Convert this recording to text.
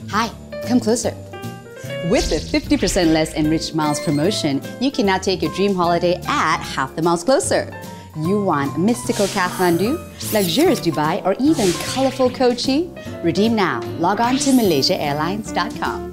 Hi, come closer. With the 50% less enriched miles promotion, you can now take your dream holiday at half the miles closer. You want mystical Kathmandu, luxurious Dubai, or even colorful Kochi? Redeem now. Log on to MalaysiaAirlines.com.